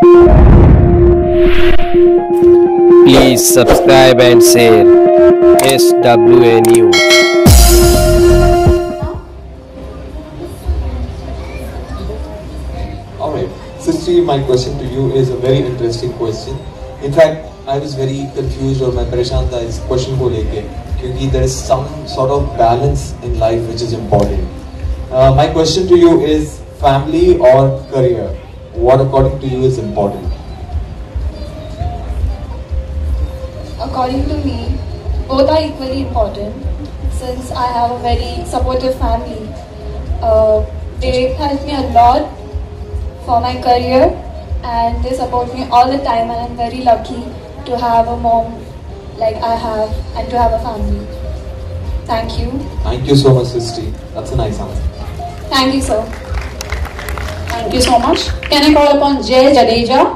Please subscribe and share SWA News. Alright, Srishti, my question to you is a very interesting question. In fact, I was very confused or मैं परेशान था इस question को लेके क्योंकि there is some sort of balance in life which is important. My question to you is family or career? What according to you is important? According to me, both are equally important. Since I have a very supportive family, they help me a lot for my career and they support me all the time, and I'm very lucky to have a mom like I have and to have a family. Thank you. Thank you so much, Srishti. That's a nice answer. Thank you, sir. Thank you so much. Can I call upon Jay Jadeja?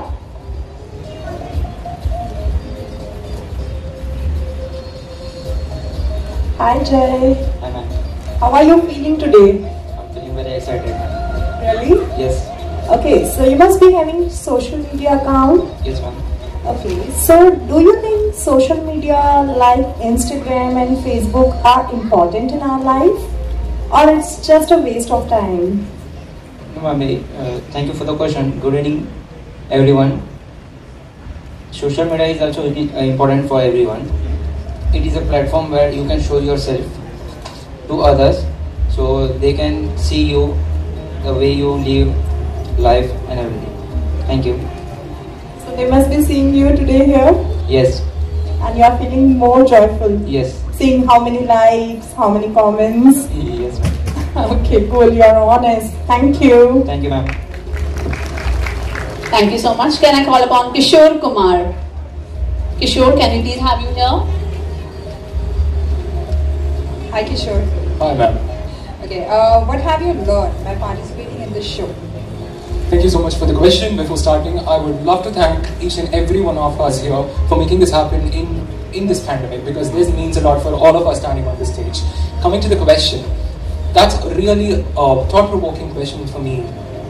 Hi Jay, Hi ma'am, how are you feeling today? I'm feeling very excited ma'am. Really? Yes, Okay, so you must be having social media account. yes ma'am. Okay, so do you think social media like Instagram and Facebook are important in our life? Or it's just a waste of time? No ma'am, thank you for the question. Good evening everyone. Social media is also important for everyone. It is a platform where you can show yourself to others so they can see you, the way you live life and everything. Thank you. So they must be seeing you today here Yes, and you are feeling more joyful. yes, Seeing how many likes, how many comments. yes ma'am. Okay, cool, you are honest. Thank you. Thank you ma'am. Thank you so much. Can I call upon Kishore Kumar? Kishore, can we please have you here? Hi Kishore. Hi ma'am. Okay, what have you learned by participating in this show? Thank you so much for the question. Before starting, I would love to thank each and every one of us here for making this happen in this pandemic, because this means a lot for all of us standing on this stage. Coming to the question, that's really a thought-provoking question for me.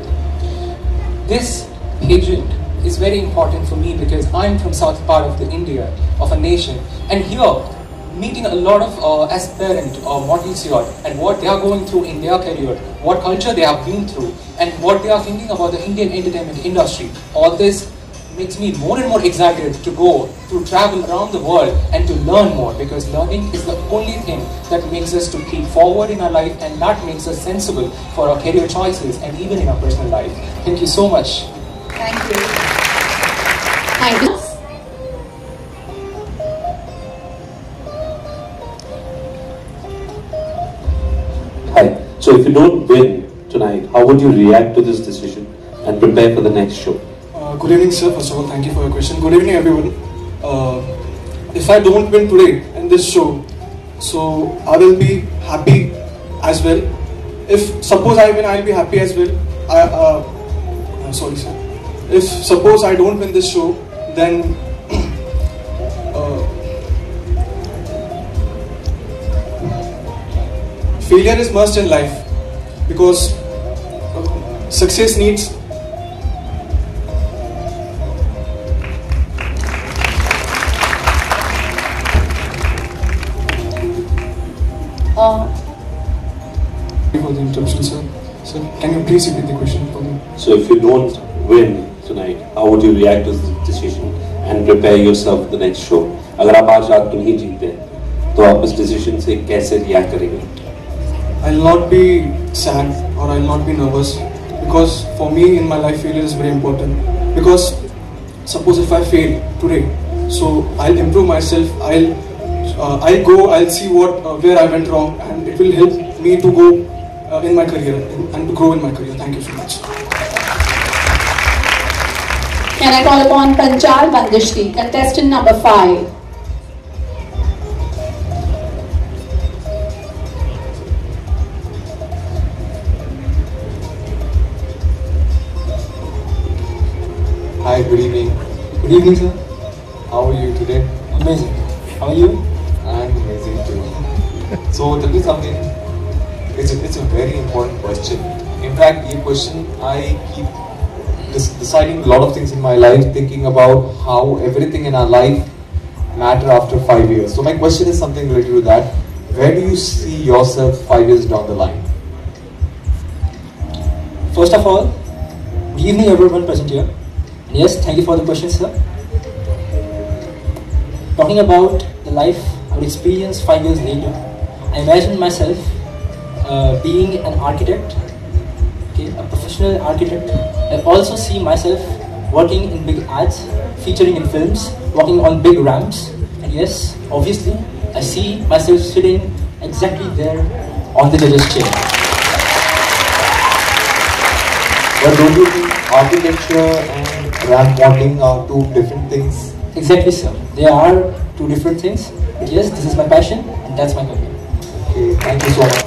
This pageant is very important for me because I'm from south part of the India, of a nation, and here meeting a lot of aspirant models here and what they are going through in their career, what culture they have been through, and what they are thinking about the Indian entertainment industry. All this makes me more and more excited to go to travel around the world and to learn more, because learning is the only thing that makes us to keep forward in our life, and that makes us sensible for our career choices and even in our personal life. Thank you so much. Thank you. Thank you. Hi. So if you don't win tonight, how would you react to this decision and prepare for the next show? Good evening, sir. First of all, thank you for your question. Good evening, everyone. If I don't win today in this show, so I will be happy as well. If suppose I win, I'll be happy as well. Sorry, sir. If suppose I don't win this show, then failure is must in life, because success needs for the interruption, sir. Sir, can you please repeat the question for me? So if you don't win tonight, how would you react to this decision and prepare yourself for the next show? अगर आप आज रात को नहीं जीते, तो आप इस decision से कैसे react करेंगे? I'll not be sad or I'll not be nervous, because for me in my life failure is very important. Because suppose if I fail today, so I'll improve myself. I'll see where I went wrong, and it will help me to go in my career and to grow in my career. Thank you so much. Can I call upon Panchal Bandishti, contestant number 5? Hi, good evening. Good evening, sir. How are you today? Amazing. How are you? I'm amazing too. So tell me something. It's a very important question. In fact, ये question I keep deciding a lot of things in my life, thinking about how everything in our life matter after 5 years. So my question is something related to that. Where do you see yourself 5 years down the line? First of all, good evening everyone present here. And yes, thank you for the question, sir. Talking about the life I would experience 5 years later, I imagine myself being an architect, okay, a professional architect. I also see myself working in big ads, featuring in films, walking on big ramps, and yes, obviously, I see myself sitting exactly there on the judge's chair. But don't you think architecture and ramp modeling are two different things? Exactly, sir. They are two different things. But yes, this is my passion, and that's my career. Okay, thank you so much.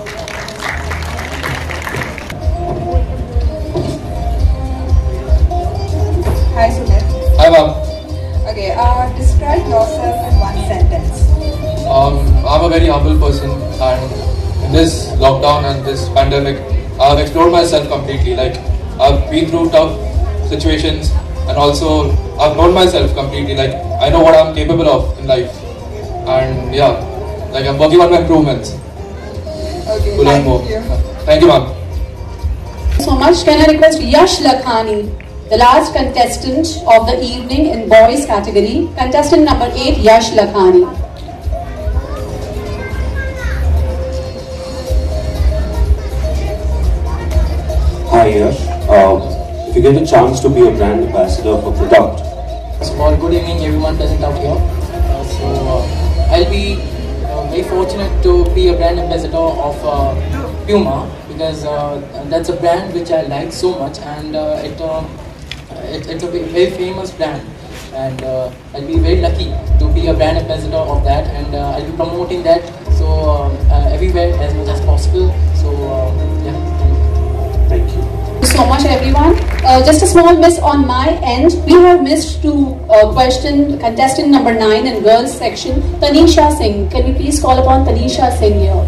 Hi, Sumit. Hi, ma'am. Okay, describe yourself in one sentence. I'm a very humble person, and in this lockdown and this pandemic, I've explored myself completely. Like, I've been through tough situations, and also I've known myself completely. Like, I know what I'm capable of in life, and yeah, like I'm working on my improvements Okay, to learn more. you. Thank you, ma'am. So much. Can I request Yash Lakhani, the last contestant of the evening in boys category, contestant number 8, Yash Lakhani. Hi Yash, if you get a chance to be a brand ambassador of a product, Small good evening everyone present out here. I'll be very fortunate to be a brand ambassador of Puma, because that's a brand which I like so much, and it's a very famous brand, and I'll be very lucky to be a brand ambassador of that, and I'll be promoting that everywhere as much as possible. So yeah, thank you. Thank you so much, everyone. Just a small miss on my end. We have missed to question contestant number 9 in girls section, Tanisha Singh. Can we please call upon Tanisha Singh here?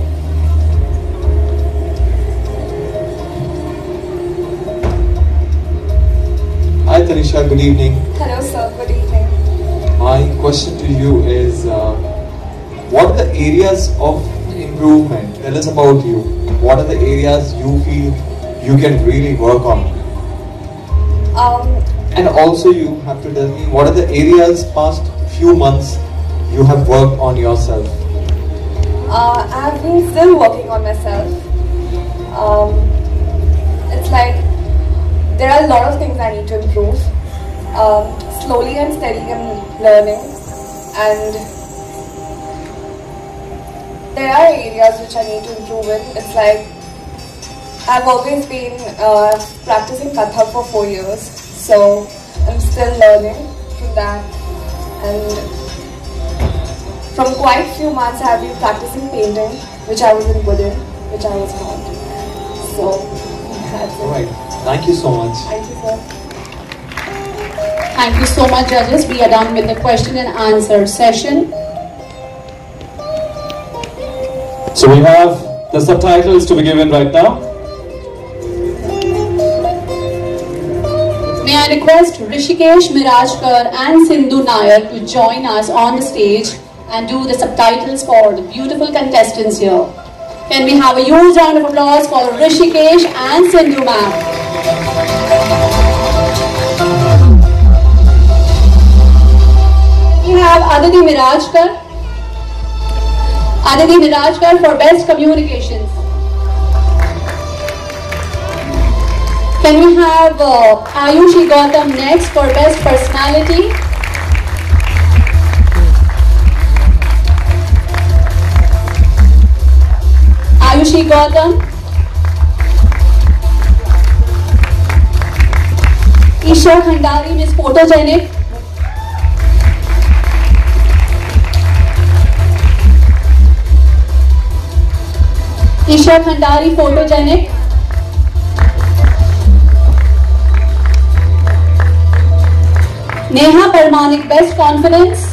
Hi Tanisha, good evening. Hello sir, good evening. My question to you is, what are the areas of improvement? Tell us about you. What are the areas you feel you can really work on? And also you have to tell me, what are the areas past few months you have worked on yourself? I've been still working on myself. It's like there are a lot of things I need to improve. Slowly and steadily I'm learning, and there are areas which I need to improve in. It's like I've always been practicing Kathak for 4 years, so I'm still learning from that. And from quite few months I have been practicing painting, which I wasn't good in, which I was not. So that's it. Alright, thank you so much. Thank you, sir. Thank you so much, judges. We are done with the question and answer session. So we have the subtitles to be given right now. May I request Rishikesh Mirajkar and Sindhu Nair to join us on the stage and do the subtitles for the beautiful contestants here. Can we have a huge round of applause for Rishikesh and Sindhu ma'am? We have Aditi Mirajkar for Best Communications. Can we have Ayushi Gautam next for Best Personality? Ayushi Gautam. Isha Khandari, Miss Photogenic. Isha Khandari, Photogenic. Neha Parmanik, Best Confidence.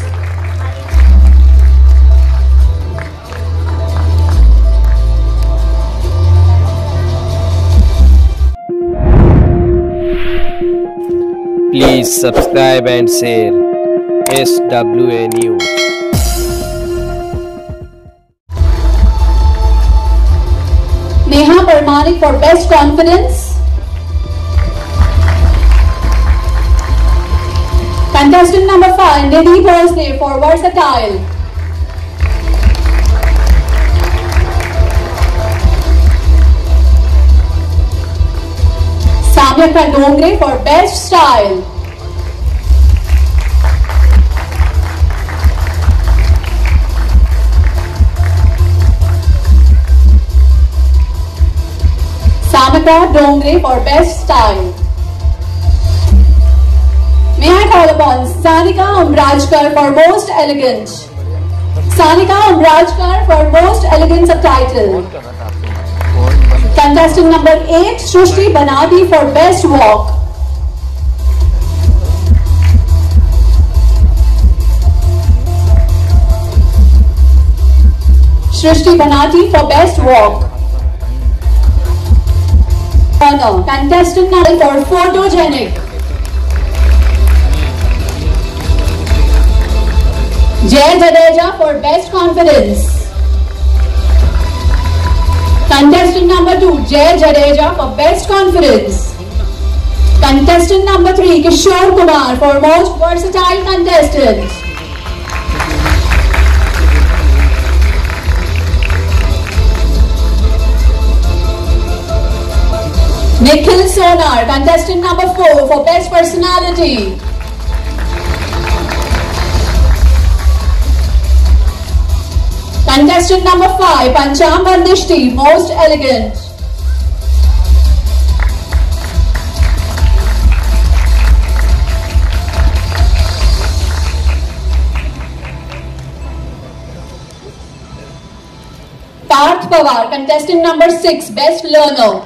Please subscribe and share SWA News. Neha Parmanik for Best Confidence. Contestant number 5, Nidhi Bhosle for Versatile. Samyaka Dongre for Best Style. Samyaka Dongre for Best Style. May I call upon Sanika Umbrajkar for Most Elegant. Sanika Umbrajkar for Most Elegant Subtitle. Contestant number 8, Shrishti Banati for Best Walk. Shrishti Banati for Best Walk. Contestant number for Photogenic. Jay Jadeja for Best Confidence. Contestant number 2, Jay Jadeja for Best Confidence. Contestant number 3, Kishore Kumar for Most Versatile Contestant. Nikhil Sonar, contestant number 4 for Best Personality. Contestant number 5, Pancham Bandishti, Most Elegant. Parth Pawar, contestant number 6, Best Learner.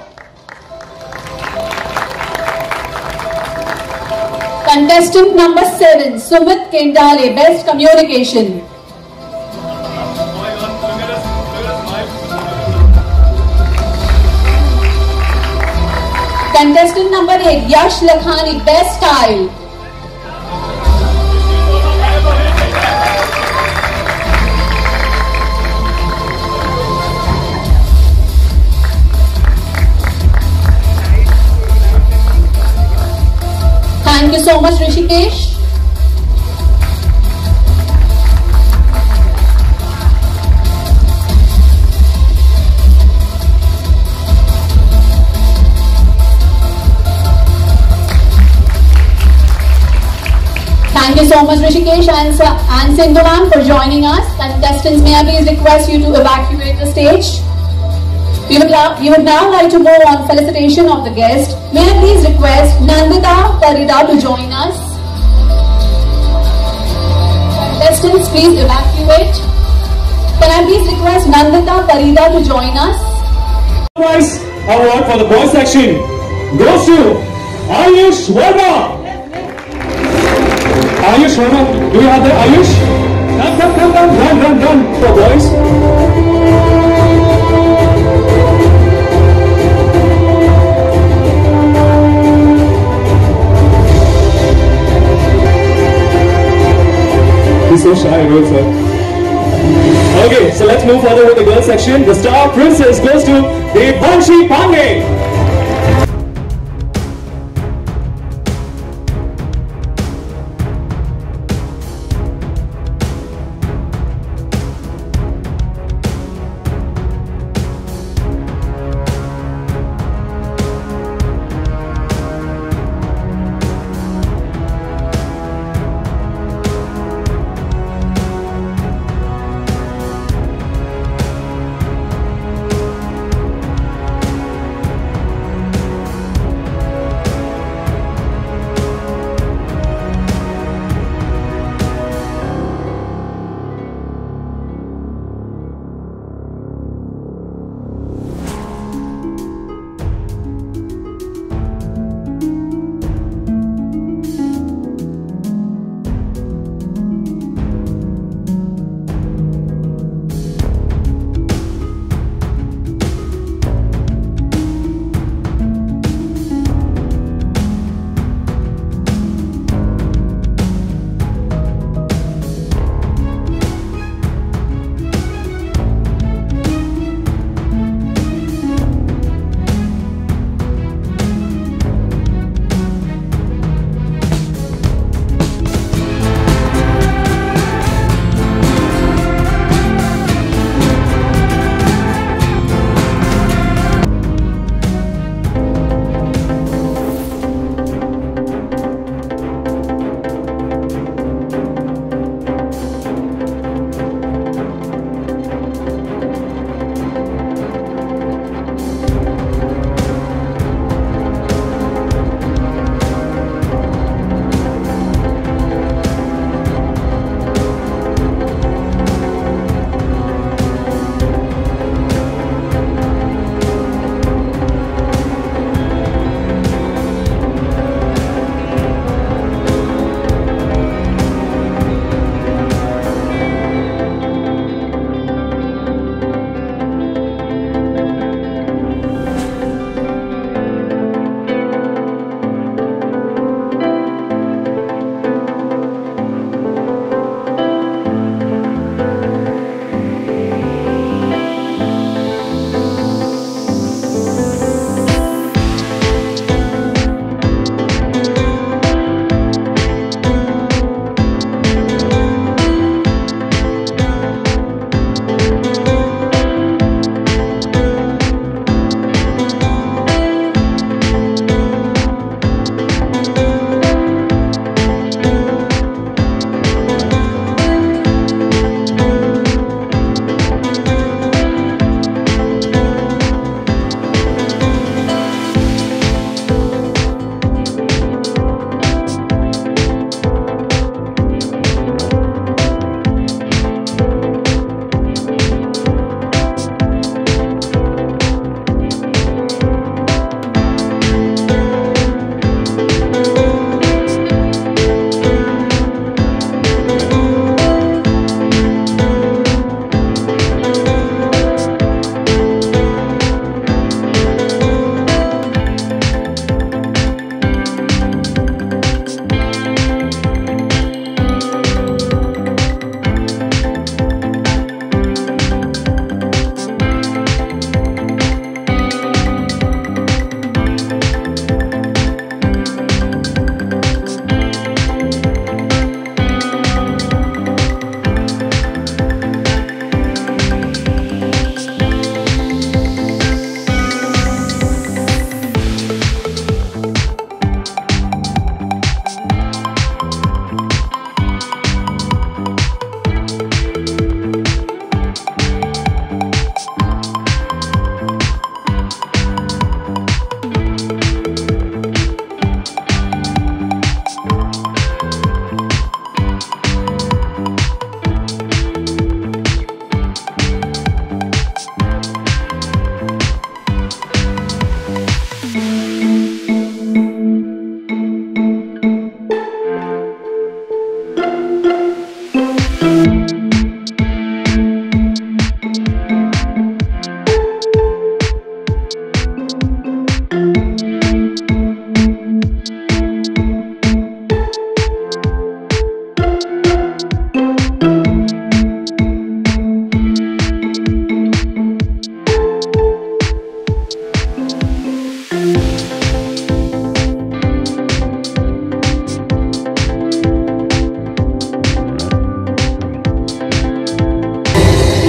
Contestant number 7, Sumit Kendale, Best Communication. Contestant number 8, Yash Lakhani, Best Style. Thank you so much, Rishikesh. Thank you so much, Rishikesh and Sindhu ma'am, for joining us. Contestants, may I please request you to evacuate the stage. We would now like to move on felicitation of the guest. May I please request Nandita Parida to join us. Contestants, please evacuate. Can I please request Nandita Parida to join us? Prize award for the boys section goes to Ayush Verma. Ayush Verma, do you have the Ayush? Come, run for boys. He's so shy, Rohit sir. Okay, so let's move further with the girls section. The star princess goes to Devanshi Pandey.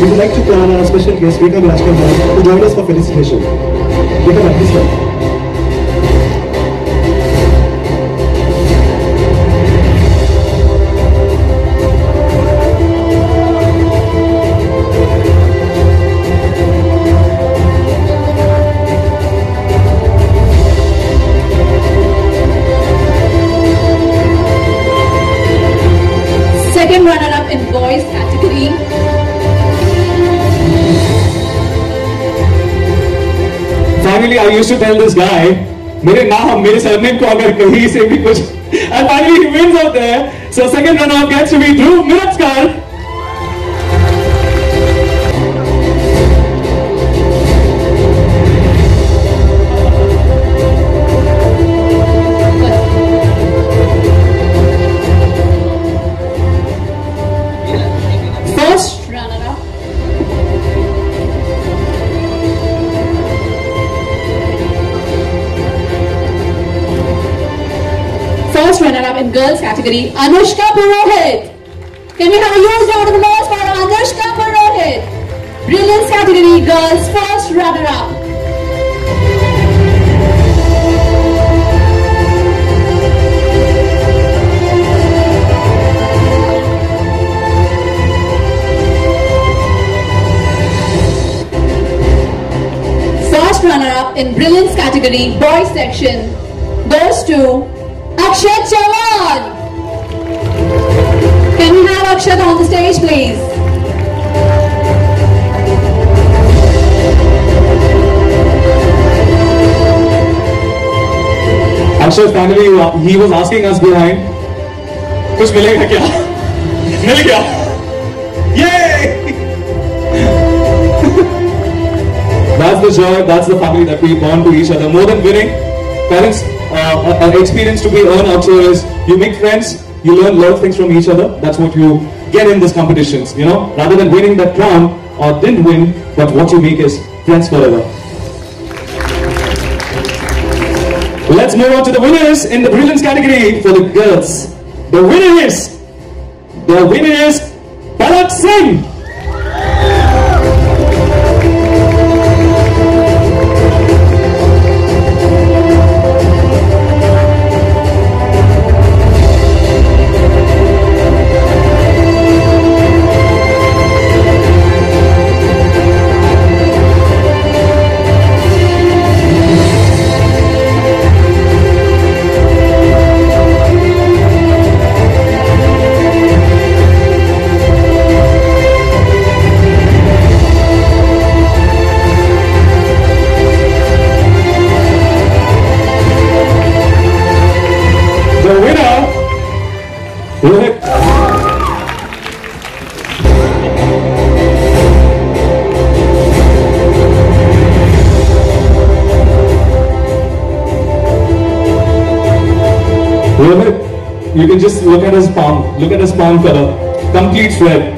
we would like to call our special guest, Rekha Virajkar ma'am, to join us for felicitation. Rekha ma'am, please come. Second runner-up in boys category. Finally, I used to tell this guy, मेरे नाम, मेरे surname को अगर कहीं से भी कुछ, and finally he wins out there. So second runner-up gets to be Dhruv Miratkar. First runner-up. First runner-up in girls category, Anushka Purohit. Can we have a huge round of applause for Anushka Purohit? Brilliance category, girls first runner-up. First runner-up in brilliance category, boys section, goes to Akshat Chavan. Can we have Akshat on the stage, please? Akshat, finally, he was asking us behind, कुछ मिलेगा क्या? मिल गया? Yay! That's the joy, that's the family that we bond to each other. More than winning, parents, an experience to be earned out here is you make friends, you learn a lot of things from each other. That's what you get in these competitions, you know. Rather than winning that crown or didn't win, but what you make is friends forever. Let's move on to the winners in the brilliance category for the girls. The winner is Palak Singh. You can just look at his palm. Look at his palm color. Complete shred.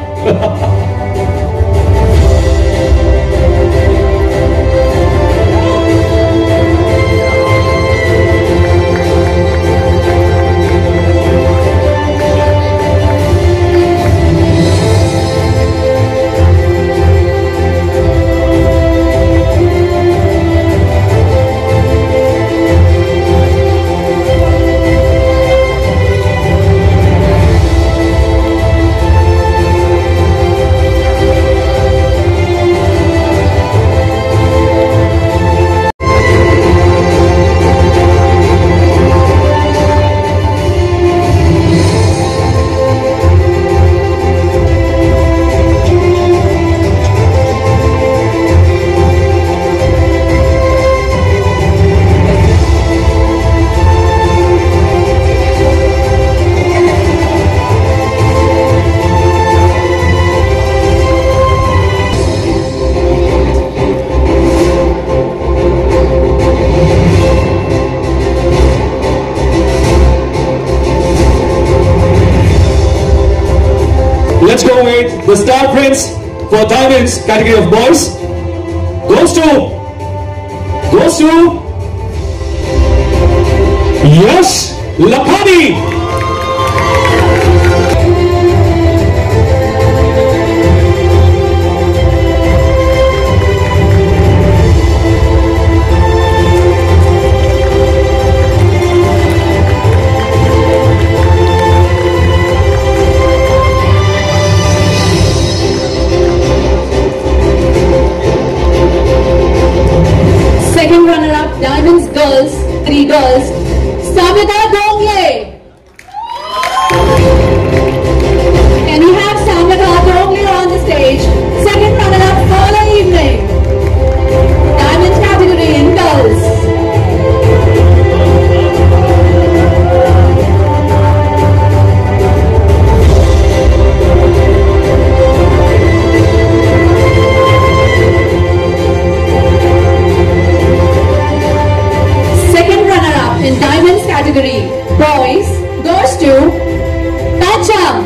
Let's go with the Star Prince for Diamonds category of boys. Goes to Yash Lakhani. Pancham.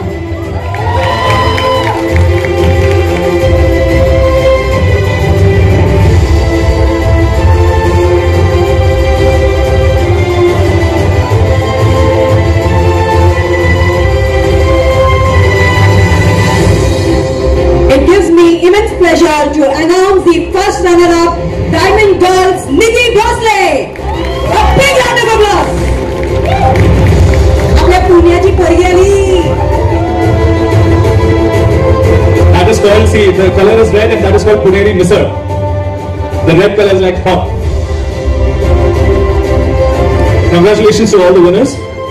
It gives me immense pleasure to announce the first runner-up, Diamond Girls, Nikki Bhosle. A big round of applause. आपल्या पुण्याची पोरगी आली. That is called, see, the color is red and that is called Puneri Misal. The red color is like hot. Congratulations to all the winners.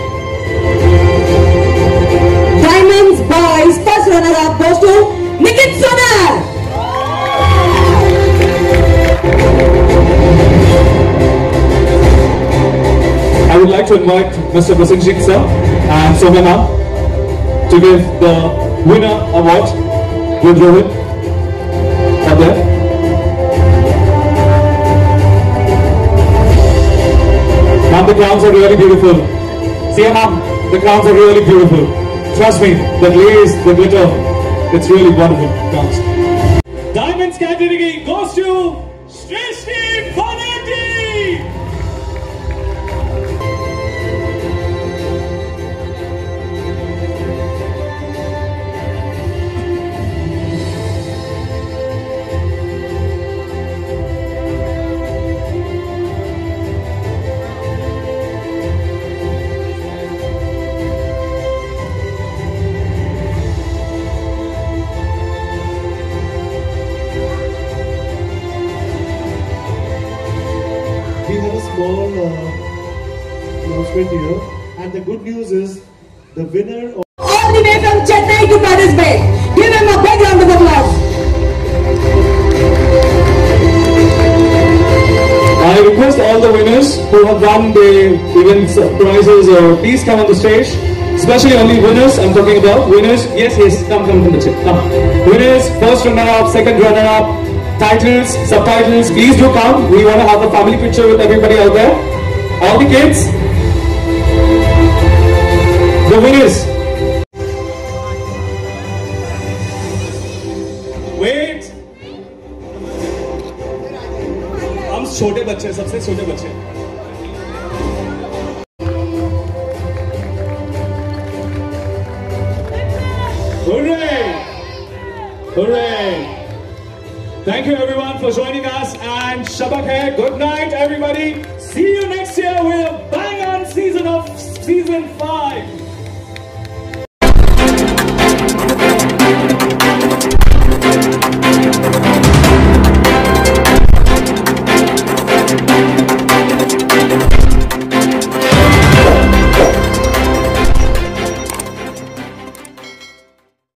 Diamonds Boys first runner-up goes to Nikit Sonar. I would like to invite Mr. Prasenjit sir and Somana to give the winner award with Rohit up there. Ma'am, the crowns are really beautiful. See, ma'am, the crowns are really beautiful. Trust me, the glaze, the glitter, it's really wonderful crowns. Diamonds category goes to Shrishti Panetti. We have a small announcement here, and the good news is the winner of All the way from Chennai to participate. Give him a big round of applause. I request all the winners who have won the event prizes, please come on the stage. Especially only winners, I'm talking about winners. Yes, come from the chat. Come. Winners, first runner-up, second runner-up, titles, subtitles, please do come. We want to have a family picture with everybody out there. All the kids. The winners. Wait. हम छोटे बच्चे, सबसे छोटे बच्चे. Hooray! Hooray! Thank you everyone for joining us, and Shabak hai. Good night everybody. See you next year with a bang on season 5.